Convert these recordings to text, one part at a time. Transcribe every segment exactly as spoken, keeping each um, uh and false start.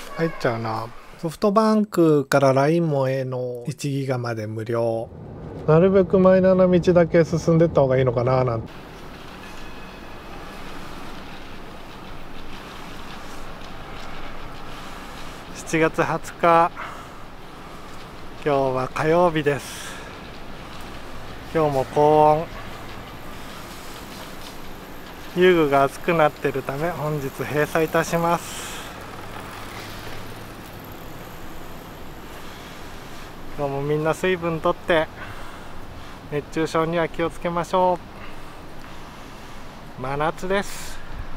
入っちゃうな。ソフトバンクから ライン もへのいちギガまで無料。なるべくマイナーな道だけ進んでった方がいいのかななんて。しちがつはつか、今日は火曜日です。今日も高温、遊具が熱くなっているため本日閉鎖いたします。今日もみんな水分とって熱中症には気をつけましょう。真夏です。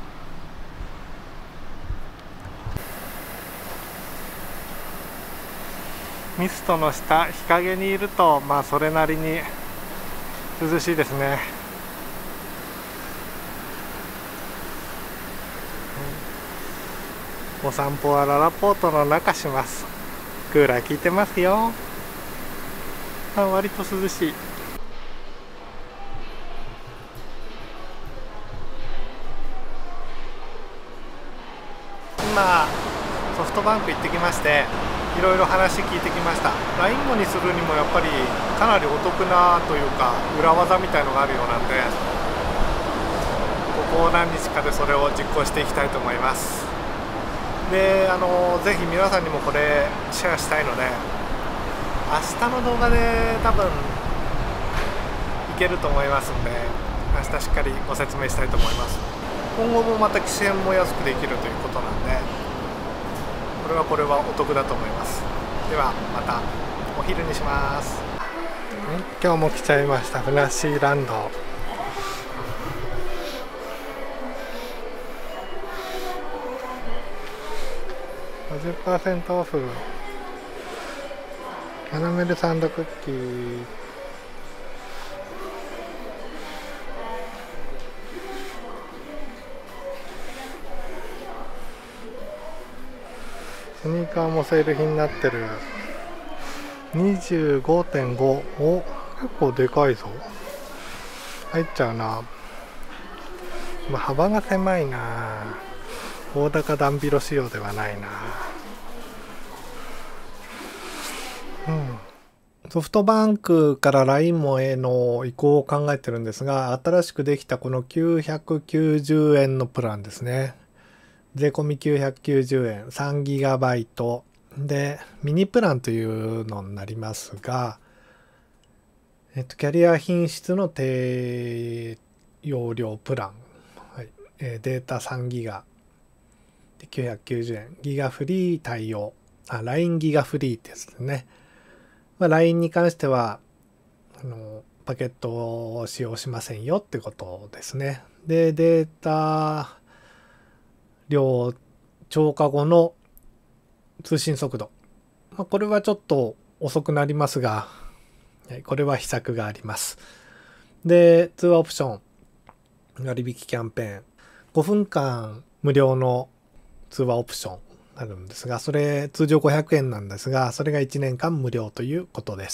ミストの下、日陰にいるとまあそれなりに涼しいですね。お散歩はララポートの中します。クーラー効いてますよ。あ、割と涼しい。今ソフトバンク行ってきまして、いろいろ話聞いてきました。 ライン もにするにもやっぱりかなりお得なというか裏技みたいのがあるようなんで、ここ何日かでそれを実行していきたいと思います。で、あのぜひ皆さんにもこれシェアしたいので、明日の動画で多分いけると思いますんで、明日しっかりご説明したいと思います。今後もまた機種変も安くできるということなんで、これはこれはお得だと思います。ではまたお昼にします。今日も来ちゃいました、ふなっしーランド。ごじゅっパーセント オフ、キャラメルサンドクッキー。スニーカーもセール品になってる。 にじゅうごてんご、 お、結構でかいぞ。入っちゃうな。まあ、幅が狭いな。大高段広仕様ではないな。うん、ソフトバンクから ライン もへの移行を考えてるんですが、新しくできたこのきゅうひゃくきゅうじゅうえんのプランですね。税込みきゅうひゃくきゅうじゅうえん、さんギガバイトでミニプランというのになりますが、えっと、キャリア品質の低容量プラン、はい、えー、データさんギガできゅうひゃくきゅうじゅうえん、ギガフリー対応、あ、ライン ギガフリーってやつですね。まあ、ライン に関してはあのパケットを使用しませんよってことですね。で、データ量超過後の通信速度、まあ、これはちょっと遅くなりますが、これは秘策があります。で、通話オプション割引キャンペーン、ごふんかん無料の通話オプションあるんですが、それ通常ごひゃくえんなんですが、それがいちねんかん無料ということです。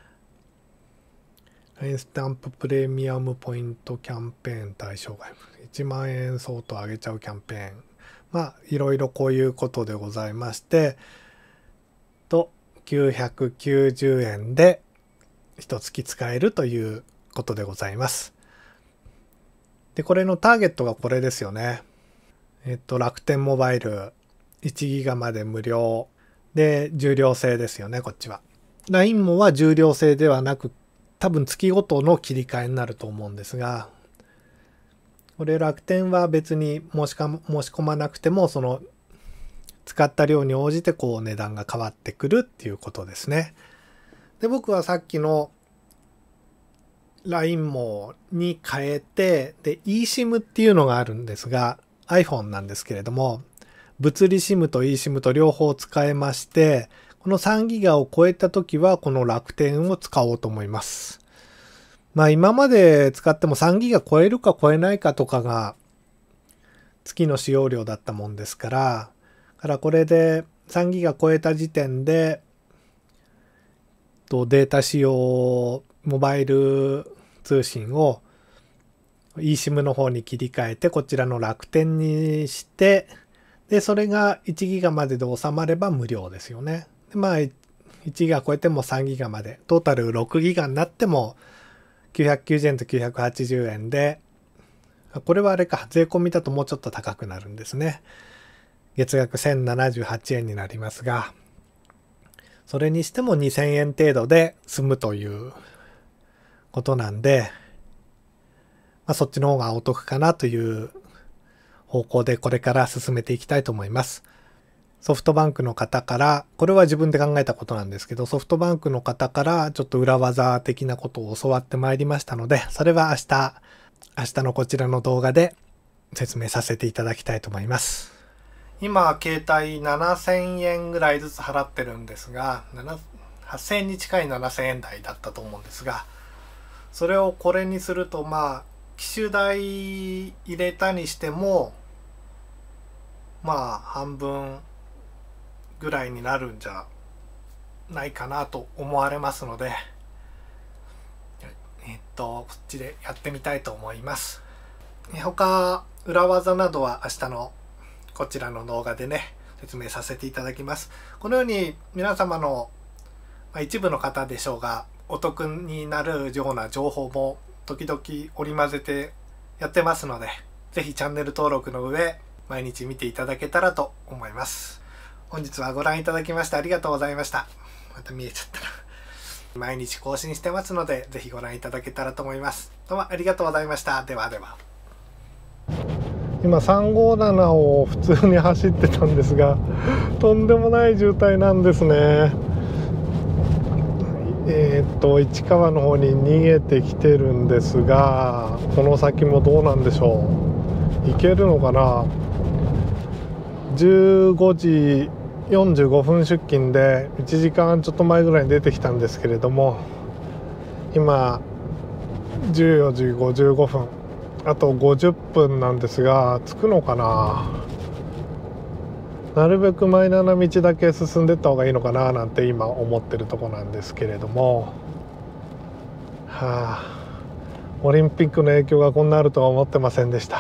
ラインスタンププレミアムポイントキャンペーン対象外、いちまんえん相当上げちゃうキャンペーン、まあいろいろこういうことでございまして、ときゅうひゃくきゅうじゅうえんで一月使えるということでございます。で、これのターゲットがこれですよね。えっと、楽天モバイルいちギガまで無料で重量制ですよね、こっちは。ライン もは重量制ではなく、多分月ごとの切り替えになると思うんですが、これ楽天は別に申しか申し込まなくても、その使った量に応じてこう値段が変わってくるっていうことですね。で、僕はさっきの ライン もに変えて、で eSIM っていうのがあるんですが、 iPhone なんですけれども、物理 SIM と eSIM と両方使えまして、このさんギガを超えたときはこの楽天を使おうと思います。まあ今まで使ってもさんギガ超えるか超えないかとかが月の使用量だったもんですから、からこれでさんギガ超えた時点でとデータ使用モバイル通信を eSIM の方に切り替えて、こちらの楽天にして、 で、それがいちギガまでで収まれば無料ですよね。でまあ、いちギガ超えてもさんギガまで、トータルろくギガになってもきゅうひゃくきゅうじゅうえんときゅうひゃくはちじゅうえんで、これはあれか、税込みだともうちょっと高くなるんですね。月額せんななじゅうはちえんになりますが、それにしてもにせんえん程度で済むということなんで、まあ、そっちの方がお得かなという方向でこれから進めていきたいと思います。ソフトバンクの方から、これは自分で考えたことなんですけど、ソフトバンクの方からちょっと裏技的なことを教わってまいりましたので、それは明日、明日のこちらの動画で説明させていただきたいと思います。今、携帯ななせんえんぐらいずつ払ってるんですが、はっせんえんに近いななせんえん台だったと思うんですが、それをこれにすると、まあ、機種代入れたにしても、まあ、半分ぐらいになるんじゃないかなと思われますので、えっと、こっちでやってみたいと思います。他、裏技などは明日のこちらの動画でね、説明させていただきます。このように皆様の、まあ、一部の方でしょうが、お得になるような情報も時々織り交ぜてやってますので、ぜひチャンネル登録の上、毎日見ていただけたらと思います。本日はご覧いただきましてありがとうございました。また見えちゃったな。毎日更新してますので、ぜひご覧いただけたらと思います。どうもありがとうございました。ではでは。今さんごーななを普通に走ってたんですが、とんでもない渋滞なんですね。えー、っと市川の方に逃げてきてるんですが、この先もどうなんでしょう。行けるのかな。じゅうごじよんじゅうごふん出勤でいちじかんちょっと前ぐらいに出てきたんですけれども、今じゅうよじごじゅうごふん、あとごじゅっぷんなんですが、着くのかな。なるべくマイナーな道だけ進んでいった方がいいのかななんて今思ってるとこなんですけれども、はあ、オリンピックの影響がこんなあるとは思ってませんでした。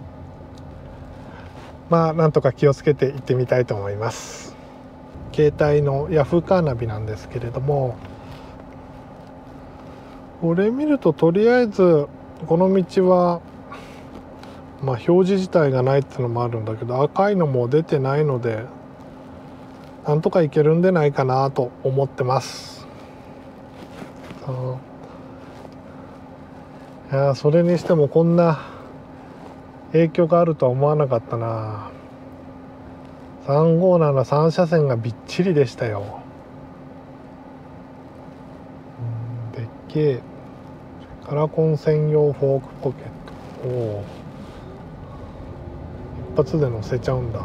まあなんとか気をつけて行ってみたいと思います。携帯のヤフーカーナビなんですけれども、これ見るととりあえずこの道はまあ表示自体がないっていうのもあるんだけど、赤いのも出てないのでなんとかいけるんでないかなと思ってます。いやそれにしてもこんな影響があるとは思わなかったな。さんごーななさん車線がびっちりでしたよ。でっけえカラコン専用フォークポケット、おお一発で乗せちゃうんだ。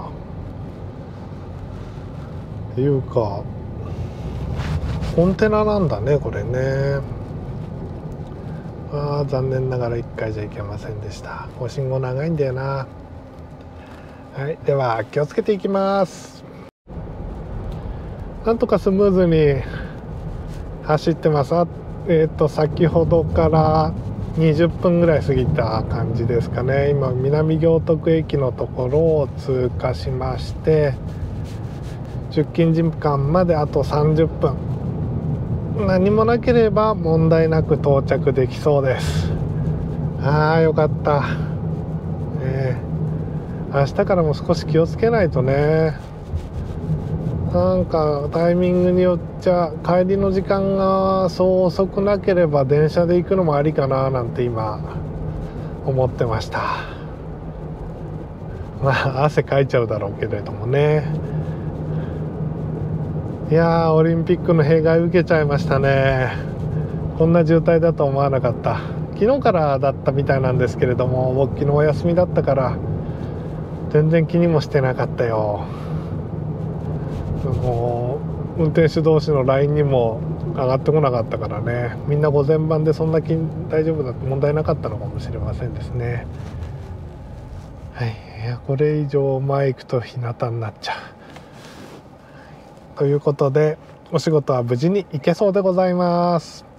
っていうかコンテナなんだねこれね。あー残念ながらいっかいじゃいけませんでした。お信号長いんだよな。はい、では気をつけていきます。なんとかスムーズに走ってます。あえっと先ほどからにじゅっぷんぐらい過ぎた感じですかね。今南行徳駅のところを通過しまして、出勤時間まであとさんじゅっぷん、何もなければ問題なく到着できそうです。あーよかった、ね、明日からも少し気をつけないとね。なんかタイミングによっちゃ帰りの時間がそう遅くなければ電車で行くのもありかななんて今思ってました。まあ汗かいちゃうだろうけれどもね。いやーオリンピックの弊害受けちゃいましたね。こんな渋滞だと思わなかった。昨日からだったみたいなんですけれども、僕昨日お休みだったから全然気にもしてなかったよ。もう運転手同士の ライン にも上がってこなかったからね。みんな午前番でそんな気大丈夫だって問題なかったのかもしれませんですね。はい、いやこれ以上前行くと日向になっちゃうということで、お仕事は無事に行けそうでございます。